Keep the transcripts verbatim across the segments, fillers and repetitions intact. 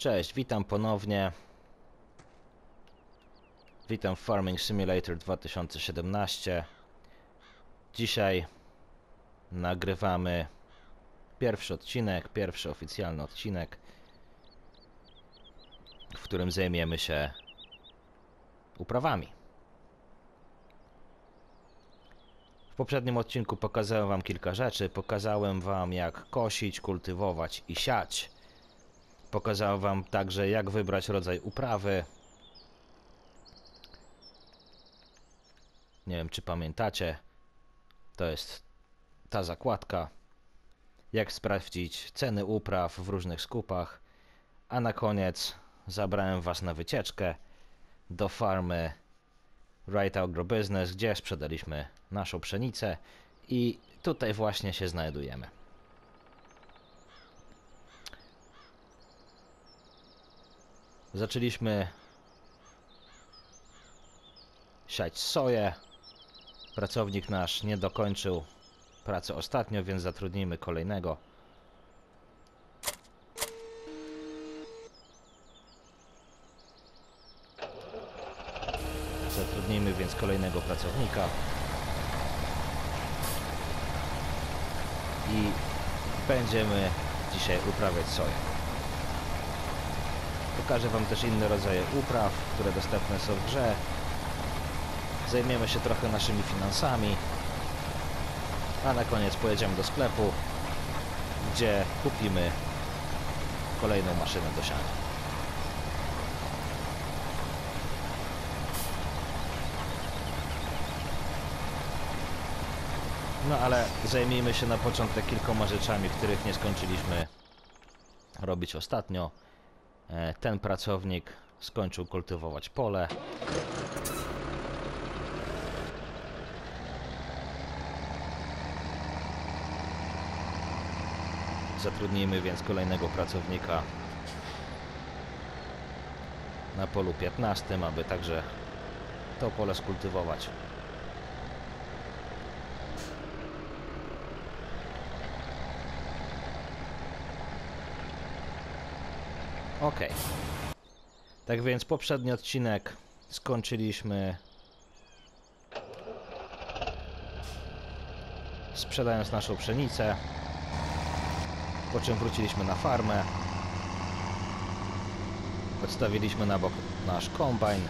Cześć, witam ponownie. Witam w Farming Simulator dwa tysiące siedemnaście. Dzisiaj nagrywamy pierwszy odcinek, pierwszy oficjalny odcinek, w którym zajmiemy się uprawami. W poprzednim odcinku pokazałem wam kilka rzeczy. Pokazałem wam, jak kosić, kultywować i siać. Pokazałem wam także, jak wybrać rodzaj uprawy. Nie wiem, czy pamiętacie. To jest ta zakładka. Jak sprawdzić ceny upraw w różnych skupach. A na koniec zabrałem was na wycieczkę do farmy Right Agrobusiness, gdzie sprzedaliśmy naszą pszenicę i tutaj właśnie się znajdujemy. Zaczęliśmy siać soję. Pracownik nasz nie dokończył pracy ostatnio, więc zatrudnimy kolejnego. Zatrudnimy więc kolejnego pracownika i będziemy dzisiaj uprawiać soję. Pokażę wam też inne rodzaje upraw, które dostępne są w grze. Zajmiemy się trochę naszymi finansami, a na koniec pojedziemy do sklepu, gdzie kupimy kolejną maszynę do siania. No ale zajmijmy się na początek kilkoma rzeczami, których nie skończyliśmy robić ostatnio. Ten pracownik skończył kultywować pole. Zatrudnijmy więc kolejnego pracownika na polu piętnastym, aby także to pole skultywować. Ok. Tak więc poprzedni odcinek skończyliśmy sprzedając naszą pszenicę, po czym wróciliśmy na farmę, odstawiliśmy na bok nasz kombajn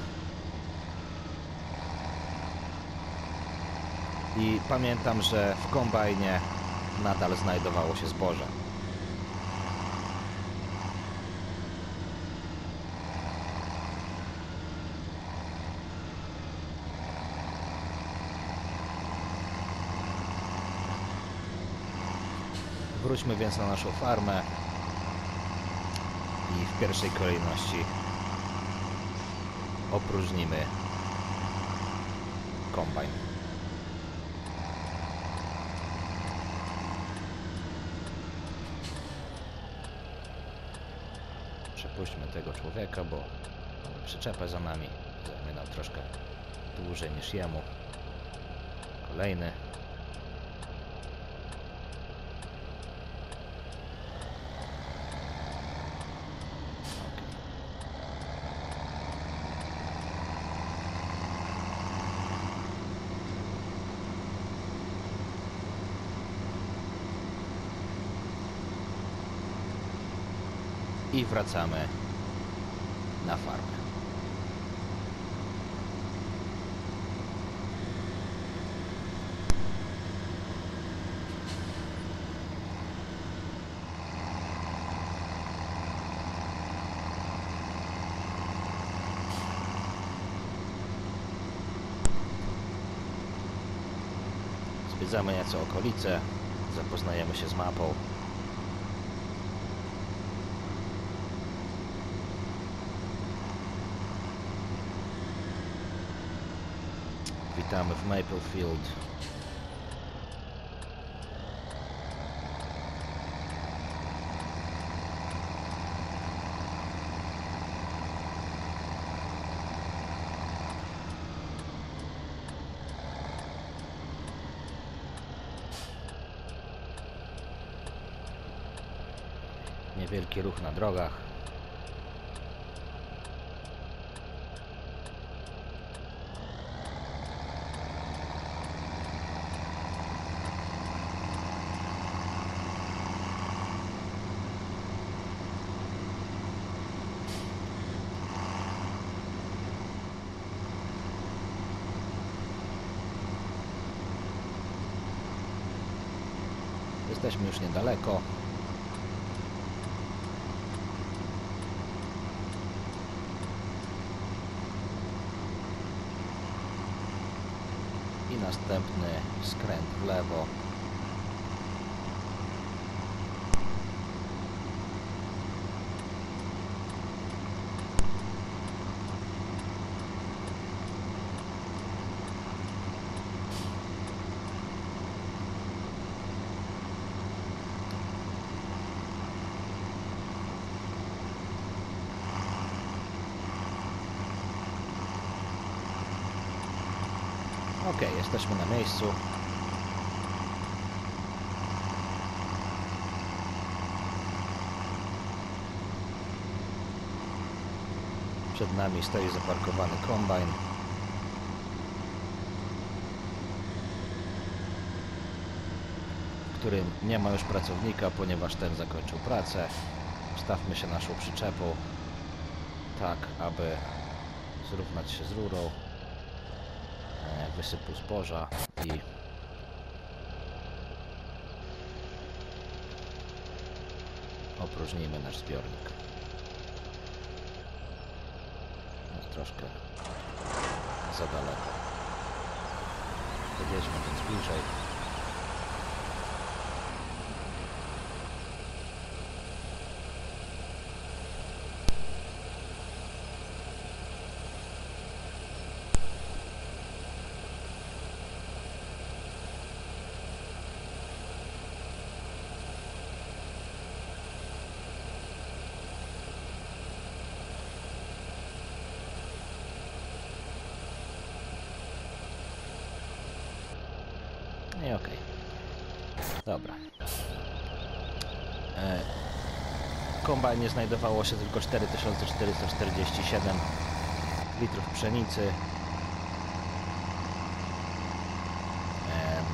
i pamiętam, że w kombajnie nadal znajdowało się zboże. Wróćmy więc na naszą farmę i w pierwszej kolejności opróżnimy kombajn. Przepuśćmy tego człowieka, bo mamy przyczepę za nami. Zajmie nam troszkę dłużej niż jemu. Kolejny. I wracamy na farmę. Zwiedzamy nieco okolice, zapoznajemy się z mapą. Witamy w Maplefield. Niewielki ruch na drogach. Jesteśmy już niedaleko. I następny skręt w lewo. Ok, jesteśmy na miejscu. Przed nami stoi zaparkowany kombajn. W którym nie ma już pracownika, ponieważ ten zakończył pracę. Wstawmy się naszą przyczepą tak, aby zrównać się z rurą wysypu zboża i opróżnijmy nasz zbiornik. No, troszkę za daleko. Podjedźmy więc bliżej. I okej. Dobra. E, w kombajnie znajdowało się tylko cztery tysiące czterysta czterdzieści siedem litrów pszenicy. E,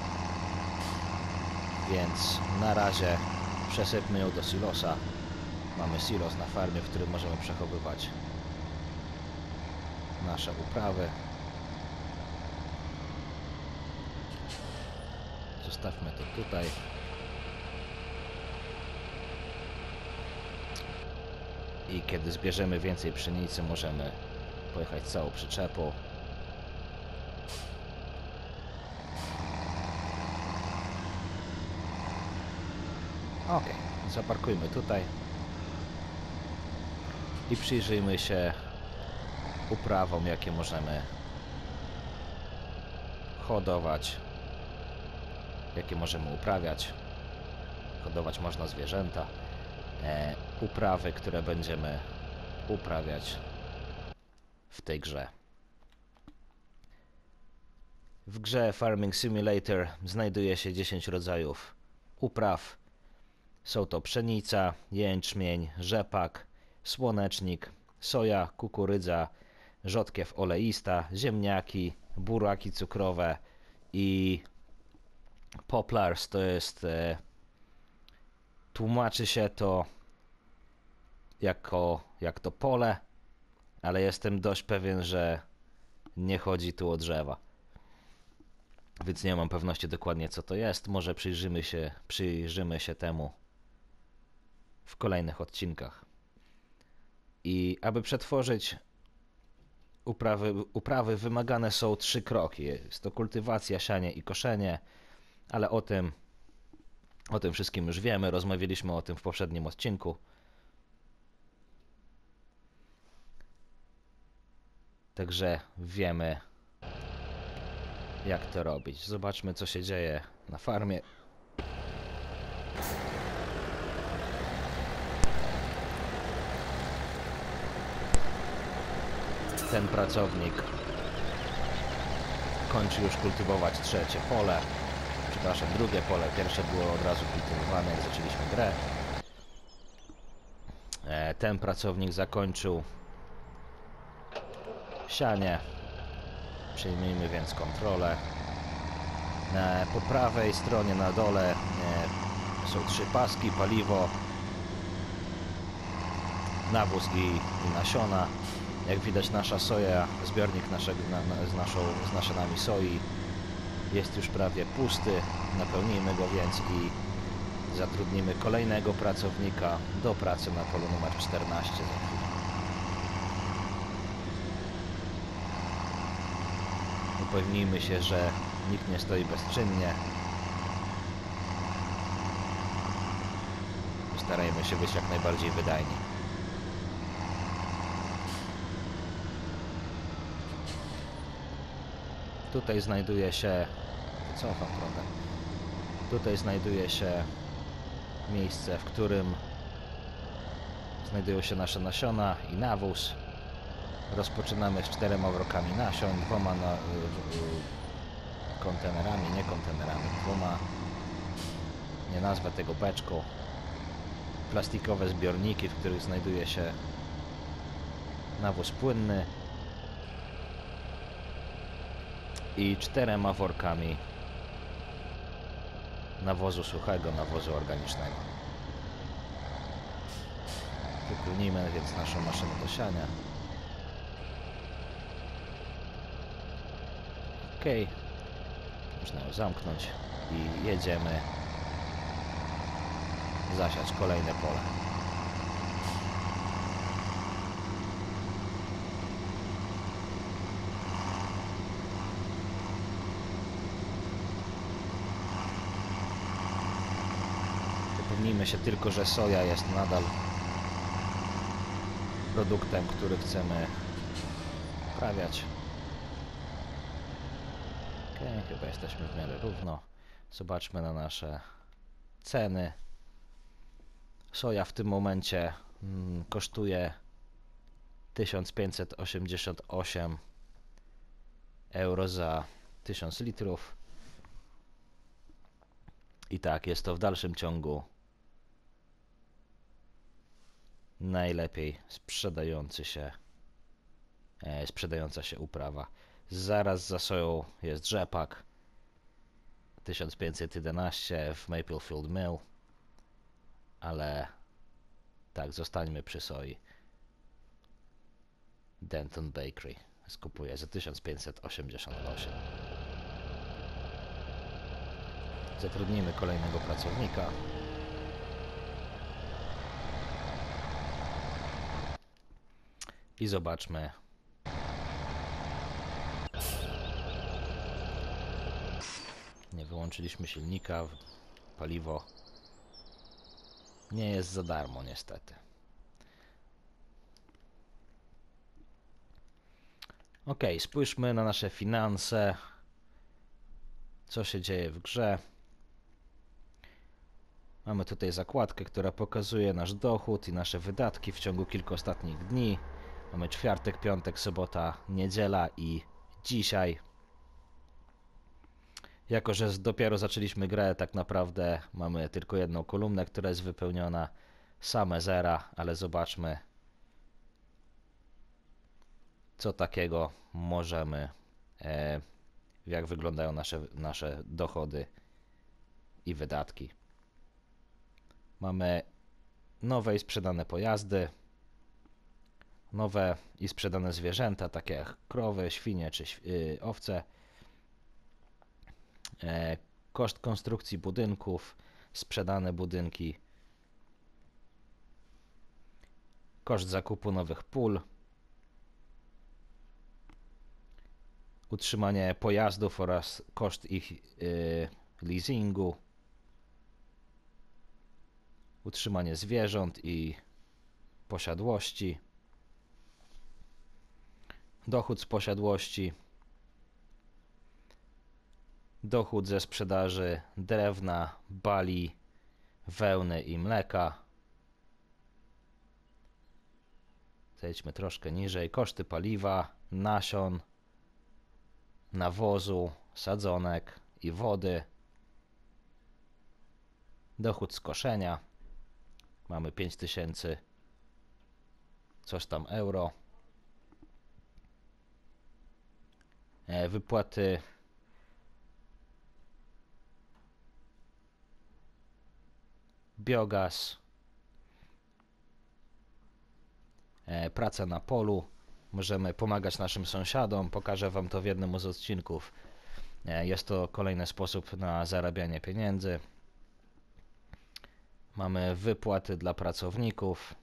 więc na razie przesypmy ją do silosa. Mamy silos na farmie, w którym możemy przechowywać nasze uprawy. Zostawmy to tutaj. I kiedy zbierzemy więcej pszenicy, możemy pojechać całą przyczepą. Ok, zaparkujmy tutaj i przyjrzyjmy się uprawom, jakie możemy hodować, jakie możemy uprawiać. Hodować można zwierzęta. E, uprawy, które będziemy uprawiać w tej grze. W grze Farming Simulator znajduje się dziesięć rodzajów upraw. Są to pszenica, jęczmień, rzepak, słonecznik, soja, kukurydza, rzodkiew oleista, ziemniaki, buraki cukrowe i poplars. To jest e, tłumaczy się to jako jak to pole, ale jestem dość pewien, że nie chodzi tu o drzewa. Więc nie mam pewności dokładnie, co to jest. Może przyjrzymy się, przyjrzymy się temu w kolejnych odcinkach. I aby przetworzyć uprawy, uprawy wymagane są trzy kroki. Jest to kultywacja, sianie i koszenie, ale o tym, o tym wszystkim już wiemy. Rozmawialiśmy o tym w poprzednim odcinku. Także wiemy, jak to robić. Zobaczmy, co się dzieje na farmie. Ten pracownik kończy już kultywować trzecie pole. Przepraszam, drugie pole. Pierwsze było od razu kultywowane, jak zaczęliśmy grę. Ten pracownik zakończył sianie. Przejmijmy więc kontrolę. Po prawej stronie na dole są trzy paski, paliwo, nawóz i, i nasiona. Jak widać, nasza soja, zbiornik naszego, na, na, z, naszą, z nasionami soi jest już prawie pusty, napełnijmy go więc i zatrudnimy kolejnego pracownika do pracy na polu numer czternaście za chwilę. Upewnijmy się, że nikt nie stoi bezczynnie. Starajmy się być jak najbardziej wydajni. Tutaj znajduje się... Wycofam trochę. Tutaj znajduje się miejsce, w którym znajdują się nasze nasiona i nawóz. Rozpoczynamy z czterema workami nasion, dwoma na, y, y, kontenerami, nie kontenerami, dwoma, nie nazwę tego beczką, plastikowe zbiorniki, w których znajduje się nawóz płynny i czterema workami nawozu suchego, nawozu organicznego. Wypełnijmy więc naszą maszynę do siania. Ok, można ją zamknąć i jedziemy zasiać kolejne pole. Upewnijmy się tylko, że soja jest nadal produktem, który chcemy uprawiać. Ok, chyba jesteśmy w miarę równo. Zobaczmy na nasze ceny. Soja w tym momencie mm, kosztuje tysiąc pięćset osiemdziesiąt osiem euro za tysiąc litrów. I tak, jest to w dalszym ciągu najlepiej sprzedający się, e, sprzedająca się uprawa. Zaraz za soją jest rzepak tysiąc pięćset jedenaście w Maplefield Mill, ale tak, zostańmy przy soi. Denton Bakery skupuje za tysiąc pięćset osiemdziesiąt osiem. Zatrudnijmy kolejnego pracownika. I zobaczmy. Nie wyłączyliśmy silnika. Paliwo nie jest za darmo niestety. Ok, spójrzmy na nasze finanse. Co się dzieje w grze? Mamy tutaj zakładkę, która pokazuje nasz dochód i nasze wydatki w ciągu kilku ostatnich dni. Mamy czwartek, piątek, sobota, niedziela i dzisiaj. Jako że dopiero zaczęliśmy grę, tak naprawdę mamy tylko jedną kolumnę, która jest wypełniona, same zera, ale zobaczmy, co takiego możemy, e, jak wyglądają nasze, nasze dochody i wydatki. Mamy nowe i sprzedane pojazdy, nowe i sprzedane zwierzęta, takie jak krowy, świnie czy yy, owce. E, koszt konstrukcji budynków, sprzedane budynki, koszt zakupu nowych pól, utrzymanie pojazdów oraz koszt ich yy, leasingu, utrzymanie zwierząt i posiadłości, dochód z posiadłości, dochód ze sprzedaży drewna, bali, wełny i mleka. Zejdźmy troszkę niżej. Koszty paliwa, nasion, nawozu, sadzonek i wody. Dochód z koszenia. Mamy pięć tysięcy coś tam euro. E, wypłaty biogaz, e, praca na polu. Możemy pomagać naszym sąsiadom. Pokażę wam to w jednym z odcinków. E, Jest to kolejny sposób na zarabianie pieniędzy. Mamy wypłaty dla pracowników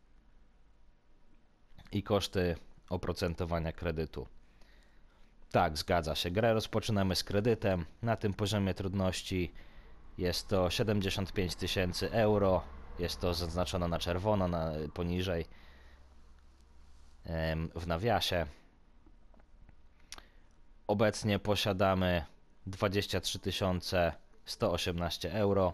i koszty oprocentowania kredytu. Tak, zgadza się. Grę rozpoczynamy z kredytem. Na tym poziomie trudności jest to siedemdziesiąt pięć tysięcy euro. Jest to zaznaczone na czerwono, na, poniżej em, w nawiasie. Obecnie posiadamy dwadzieścia trzy tysiące sto osiemnaście euro.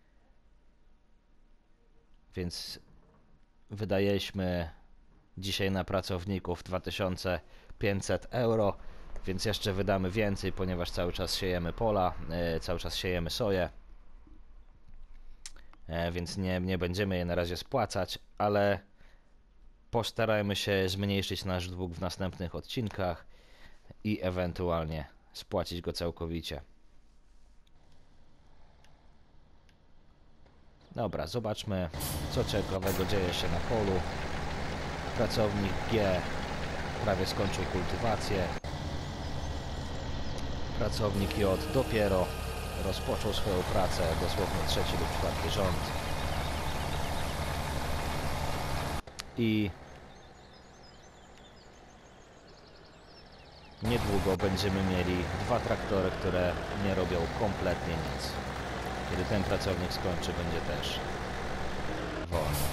Więc wydaliśmy dzisiaj na pracowników dwa tysiące pięćset euro, więc jeszcze wydamy więcej, ponieważ cały czas siejemy pola, yy, cały czas siejemy soję, yy, więc nie, nie będziemy je na razie spłacać, ale postarajmy się zmniejszyć nasz dług w następnych odcinkach i ewentualnie spłacić go całkowicie. Dobra, zobaczmy, co ciekawego dzieje się na polu. Pracownik G prawie skończył kultywację. Pracownik J dopiero rozpoczął swoją pracę, dosłownie trzeci lub czwarty rząd. I niedługo będziemy mieli dwa traktory, które nie robią kompletnie nic. Kiedy ten pracownik skończy, będzie też wolny.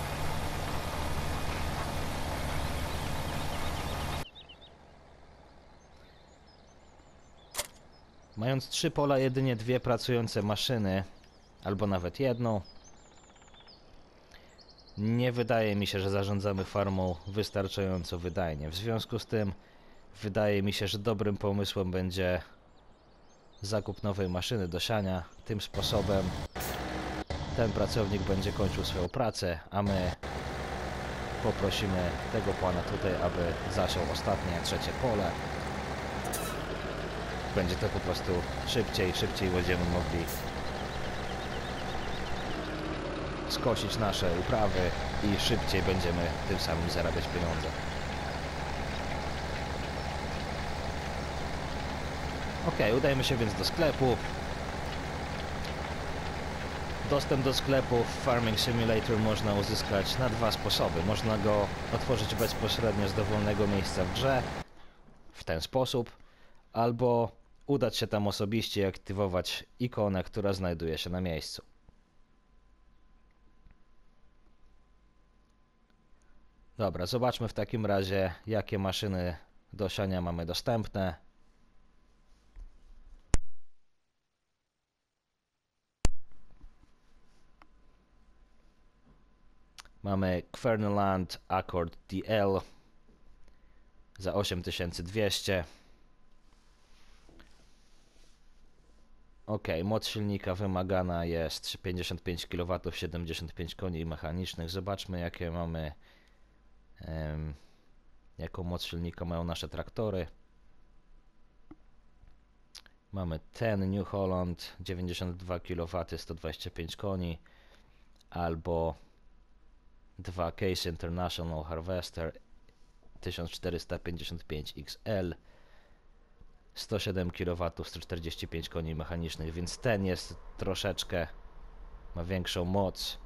Mając trzy pola, jedynie dwie pracujące maszyny, albo nawet jedną, nie wydaje mi się, że zarządzamy farmą wystarczająco wydajnie. W związku z tym wydaje mi się, że dobrym pomysłem będzie zakup nowej maszyny do siania. Tym sposobem ten pracownik będzie kończył swoją pracę, a my poprosimy tego pana tutaj, aby zasiał ostatnie, trzecie pole. Będzie to po prostu szybciej, szybciej będziemy mogli skosić nasze uprawy i szybciej będziemy tym samym zarabiać pieniądze. Ok, udajemy się więc do sklepu. Dostęp do sklepu w Farming Simulator można uzyskać na dwa sposoby. Można go otworzyć bezpośrednio z dowolnego miejsca w grze, w ten sposób, albo udać się tam osobiście i aktywować ikonę, która znajduje się na miejscu. Dobra, zobaczmy w takim razie, jakie maszyny do siania mamy dostępne. Mamy Kverneland Accord D L za osiem tysięcy dwieście. Ok, moc silnika wymagana jest pięćdziesiąt pięć kilowatów, siedemdziesiąt pięć koni mechanicznych. Zobaczmy, jakie mamy, um, jaką moc silnika mają nasze traktory. Mamy ten New Holland, dziewięćdziesiąt dwa kilowatów, sto dwadzieścia pięć koni, albo dwa Case International Harvester tysiąc czterysta pięćdziesiąt pięć X L, sto siedem kilowatów, sto czterdzieści pięć koni mechanicznych, więc ten jest troszeczkę, ma większą moc.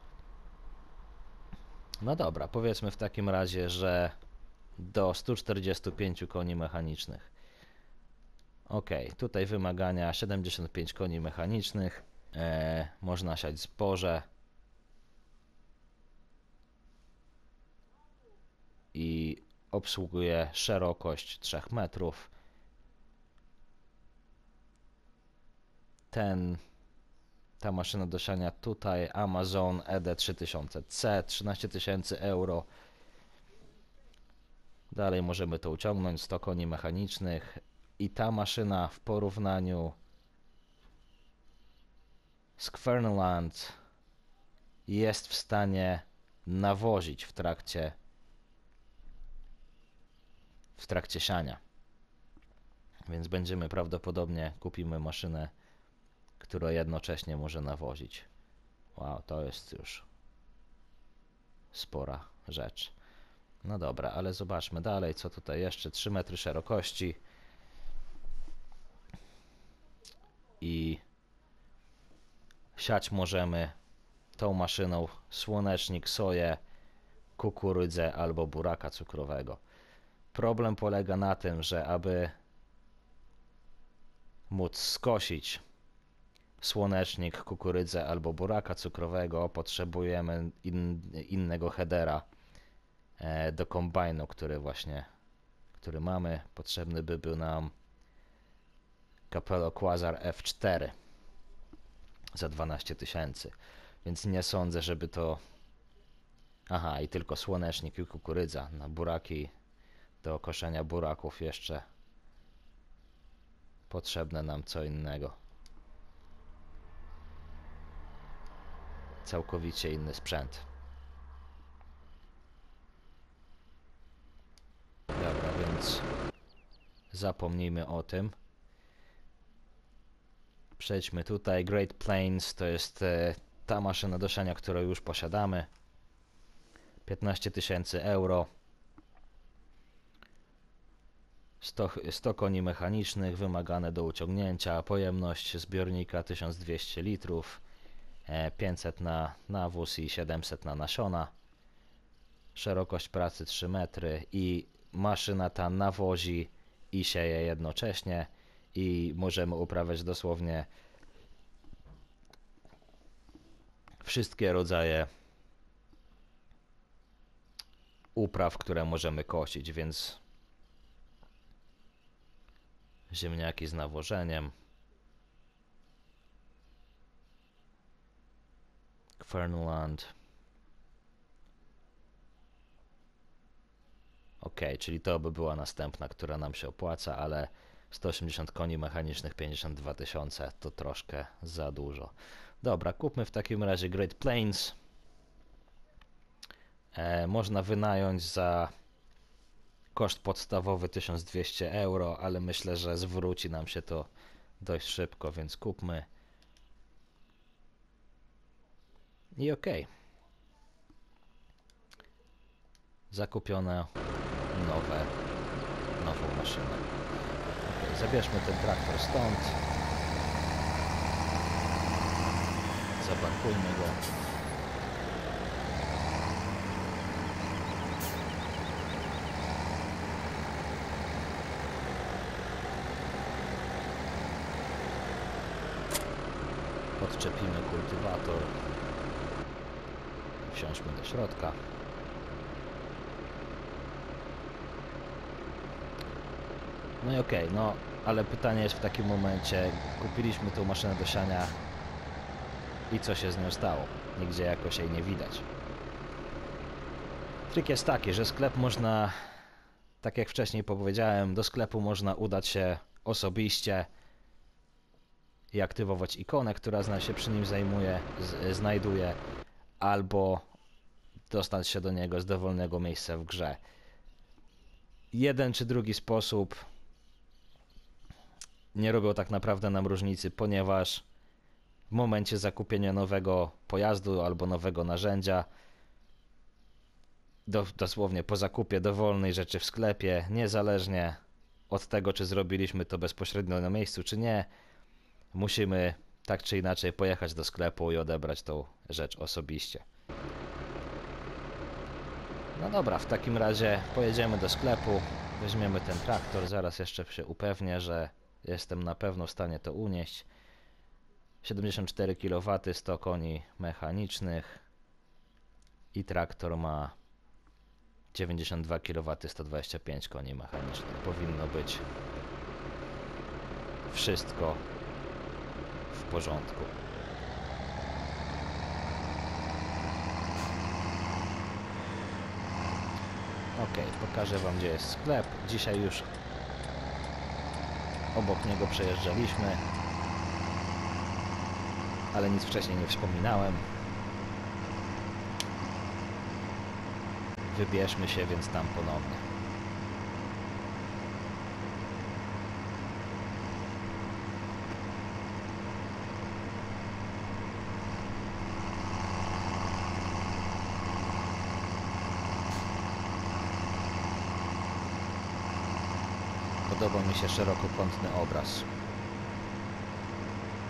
No dobra, powiedzmy w takim razie, że do stu czterdziestu pięciu koni mechanicznych. Ok, tutaj wymagania siedemdziesiąt pięć koni mechanicznych, e, można siać zboże i obsługuje szerokość trzech metrów. Ten, ta maszyna do siania tutaj, Amazon E D trzy tysiące C, trzynaście tysięcy euro. Dalej możemy to uciągnąć, sto koni mechanicznych. I ta maszyna w porównaniu z Kverneland jest w stanie nawozić w trakcie w trakcie siania. Więc będziemy prawdopodobnie kupimy maszynę, która jednocześnie może nawozić. Wow, to jest już spora rzecz. No dobra, ale zobaczmy dalej, co tutaj jeszcze. trzy metry szerokości. i siać możemy tą maszyną słonecznik, soję, kukurydzę albo buraka cukrowego. Problem polega na tym, że aby móc skosić słonecznik, kukurydzę albo buraka cukrowego, potrzebujemy in, innego headera e, do kombajnu, który właśnie który mamy. Potrzebny by był nam Capello Quasar F cztery za dwanaście tysięcy, więc nie sądzę, żeby to... Aha, i tylko słonecznik i kukurydza. Na buraki, do koszenia buraków jeszcze potrzebne nam co innego. Całkowicie inny sprzęt. Dobra, więc zapomnijmy o tym. Przejdźmy tutaj. Great Plains to jest e, ta maszyna do siania, którą już posiadamy. piętnaście tysięcy euro. sto koni mechanicznych wymagane do uciągnięcia. Pojemność zbiornika tysiąc dwieście litrów. E, pięćset na nawóz i siedemset na nasiona. Szerokość pracy trzy metry i maszyna ta nawozi i sieje jednocześnie i możemy uprawiać dosłownie wszystkie rodzaje upraw, które możemy kosić, więc ziemniaki z nawożeniem, Fernland. Ok, czyli to by była następna, która nam się opłaca, ale sto osiemdziesiąt koni mechanicznych, pięćdziesiąt dwa tysiące to troszkę za dużo. Dobra, kupmy w takim razie Great Plains. E, można wynająć za koszt podstawowy tysiąc dwieście euro, ale myślę, że zwróci nam się to dość szybko, więc kupmy. I ok. Zakupione nowe, nową maszynę. Okay, zabierzmy ten traktor stąd. Zaparkujmy go. Odczepimy kultywator. Wsiądźmy do środka. No i okej, okay, no ale pytanie jest w takim momencie, kupiliśmy tą maszynę do siania i co się z nią stało? Nigdzie jakoś jej nie widać. Trik jest taki, że sklep można, tak jak wcześniej powiedziałem, do sklepu można udać się osobiście i aktywować ikonę, która się przy nim zajmuje, z, znajduje, albo dostać się do niego z dowolnego miejsca w grze. Jeden czy drugi sposób nie robią tak naprawdę nam różnicy, ponieważ w momencie zakupienia nowego pojazdu albo nowego narzędzia, do, dosłownie po zakupie dowolnej rzeczy w sklepie, niezależnie od tego, czy zrobiliśmy to bezpośrednio na miejscu, czy nie, musimy tak czy inaczej pojechać do sklepu i odebrać tą rzecz osobiście. No dobra, w takim razie pojedziemy do sklepu, weźmiemy ten traktor, zaraz jeszcze się upewnię, że jestem na pewno w stanie to unieść. siedemdziesiąt cztery kilowatów, sto koni mechanicznych i traktor ma dziewięćdziesiąt dwa kilowatów, sto dwadzieścia pięć koni mechanicznych. Powinno być wszystko w porządku. Ok, pokażę wam, gdzie jest sklep. Dzisiaj już obok niego przejeżdżaliśmy, ale nic wcześniej nie wspominałem. Wybierzmy się więc tam ponownie. Podoba mi się szerokokątny obraz.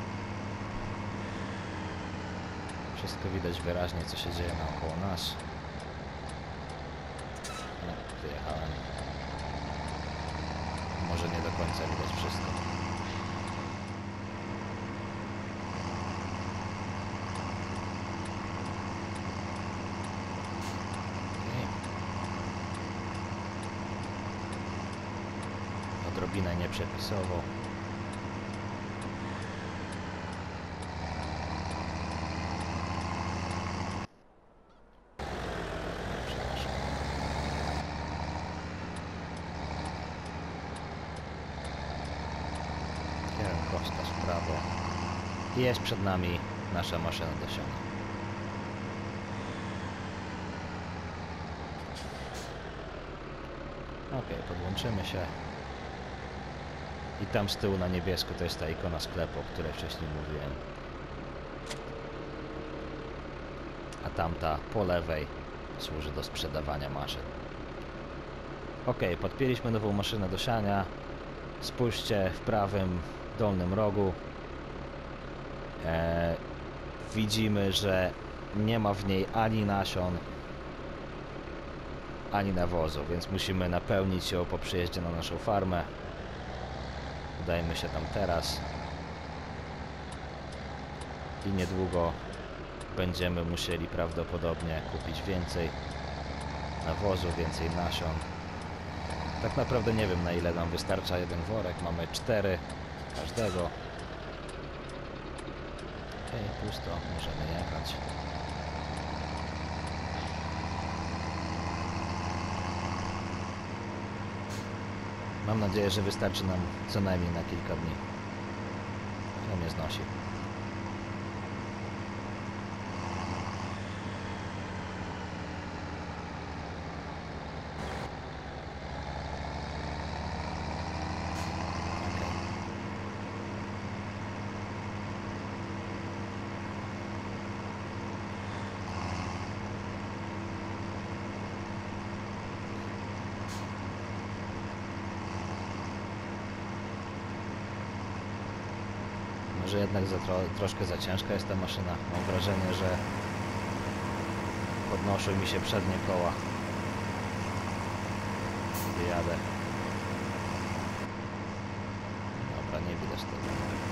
Wszystko widać wyraźnie, co się dzieje naokoło nas. No, wyjechałem. Może nie do końca widać wszystko. Odrobinę nieprzepisowo. Przepraszam. Kierunkowskaz w prawo. I jest przed nami nasza maszyna do siana. Ok, podłączymy się. I tam z tyłu na niebiesko to jest ta ikona sklepu, o której wcześniej mówiłem. A tamta po lewej służy do sprzedawania maszyn. Ok, podpięliśmy nową maszynę do siania. Spójrzcie w prawym dolnym rogu. E, widzimy, że nie ma w niej ani nasion, ani nawozu, więc musimy napełnić ją po przyjeździe na naszą farmę. Udajmy się tam teraz i niedługo będziemy musieli prawdopodobnie kupić więcej nawozu, więcej nasion. Tak naprawdę nie wiem, na ile nam wystarcza jeden worek, mamy cztery każdego. Okej, pusto, możemy jechać. Mam nadzieję, że wystarczy nam co najmniej na kilka dni. To mnie znosi. Może jednak za tro troszkę za ciężka jest ta maszyna. Mam wrażenie, że podnoszą mi się przednie koła. Gdy jadę. Dobra, nie widać tego.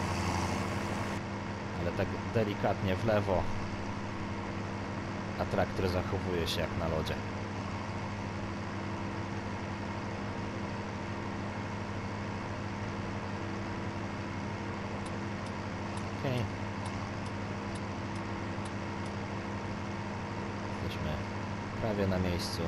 Ale tak delikatnie w lewo. A traktor zachowuje się jak na lodzie. Okej. Jesteśmy prawie na miejscu.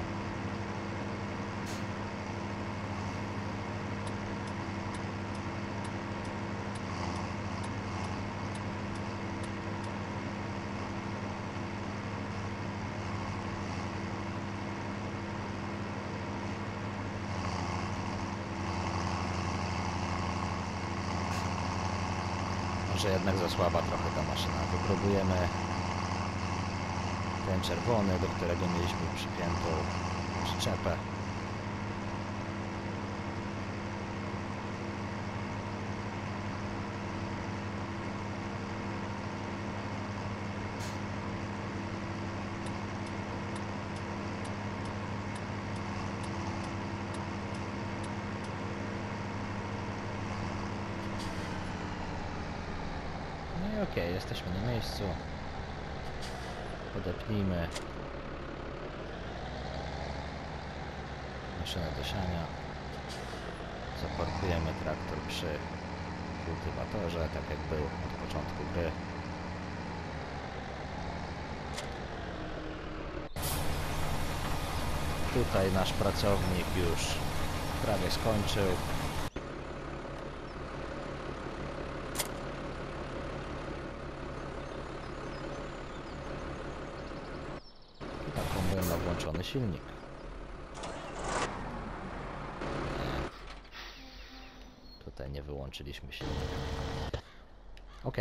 Może jednak za słaba trochę ta maszyna. Wypróbujemy ten czerwony, do którego mieliśmy przypiętą przyczepę. Okej, okay, jesteśmy na miejscu. Podepnijmy maszynę do siania. Zaparkujemy traktor przy kultywatorze, tak jak był od początku gry. Tutaj nasz pracownik już prawie skończył. Ma włączony silnik. Nie. Tutaj nie wyłączyliśmy silnika. Ok.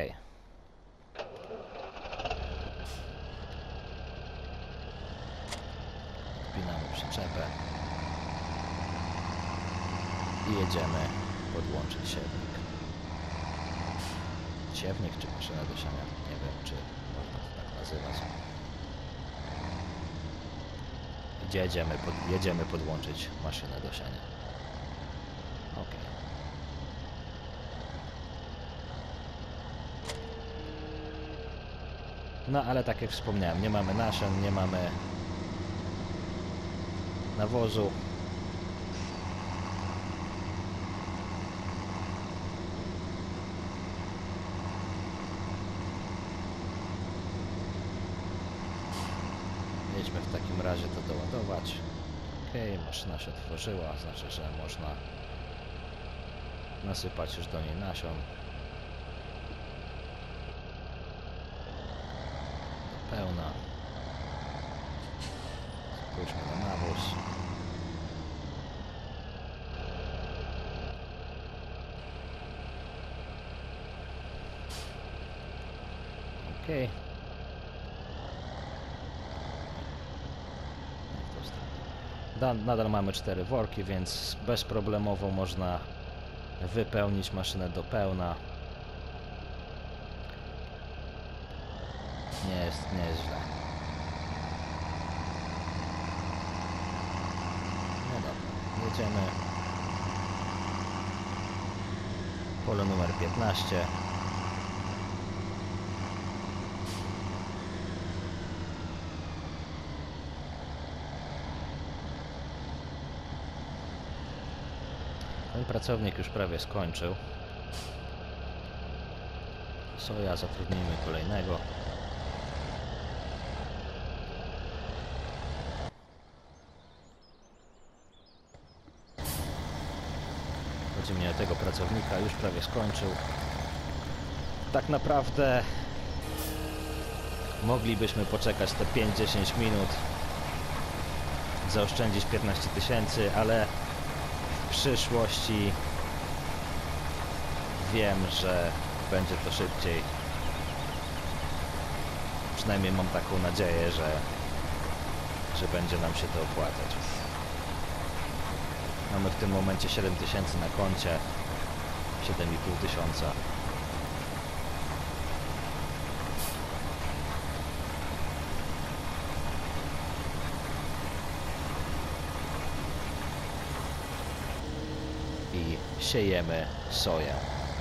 Wpinamy przyczepę i jedziemy podłączyć siewnik. Siewnik czy maszynę do siania? Nie wiem, czy można to tak nazwać. nazywać. Gdzie jedziemy, pod, jedziemy podłączyć maszynę do siania. Ok. No ale tak jak wspomniałem, nie mamy nasion, nie mamy nawozu. Jedźmy w takim razie to doładować. Ok, maszyna się otworzyła, znaczy, że można nasypać już do niej nasion. Pełna. Spójrzmy na nawóz. Ok. Nadal mamy cztery worki, więc bezproblemowo można wypełnić maszynę do pełna. Nie jest, nie jest źle. No dobra, jedziemy. Pole numer piętnaście. Ten pracownik już prawie skończył. Soja, zatrudnijmy kolejnego. Chodzi mi o tego pracownika, już prawie skończył. Tak naprawdę moglibyśmy poczekać te pięć do dziesięciu minut, zaoszczędzić piętnaście tysięcy, ale w przyszłości wiem, że będzie to szybciej. Przynajmniej mam taką nadzieję, że, że będzie nam się to opłacać. Mamy w tym momencie siedem tysięcy na koncie, siedem i pół tysiąca. I siejemy soję.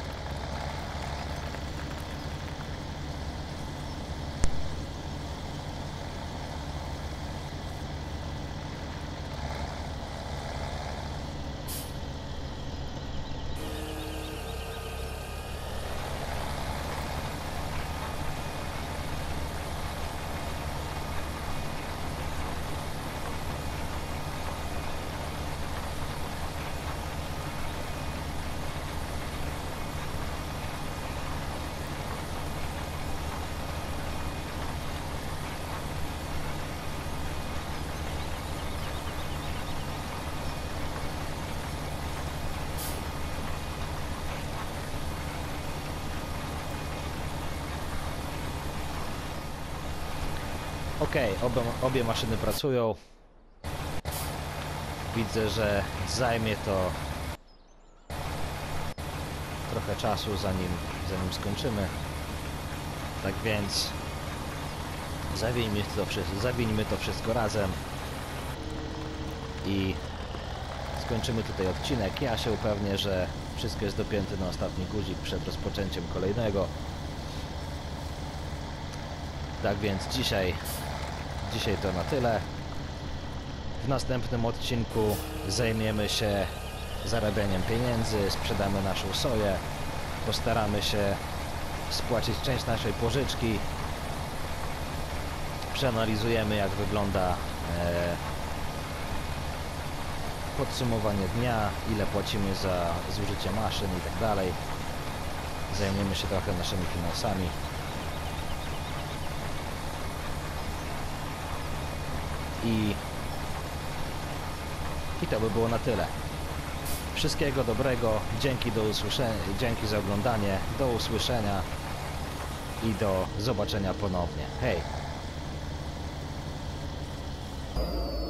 Ok, obie, obie maszyny pracują. Widzę, że zajmie to trochę czasu, zanim, zanim skończymy. Tak więc zawinijmy to, zawinijmy to wszystko razem i skończymy tutaj odcinek. Ja się upewnię, że wszystko jest dopięte na ostatni guzik przed rozpoczęciem kolejnego. Tak więc dzisiaj, dzisiaj to na tyle. W następnym odcinku zajmiemy się zarabianiem pieniędzy, sprzedamy naszą soję, postaramy się spłacić część naszej pożyczki, przeanalizujemy, jak wygląda e, podsumowanie dnia, ile płacimy za zużycie maszyn i tak dalej. Zajmiemy się trochę naszymi finansami. I, I to by było na tyle. Wszystkiego dobrego, dzięki, do usłyszenia, dzięki za oglądanie, do usłyszenia i do zobaczenia ponownie. Hej!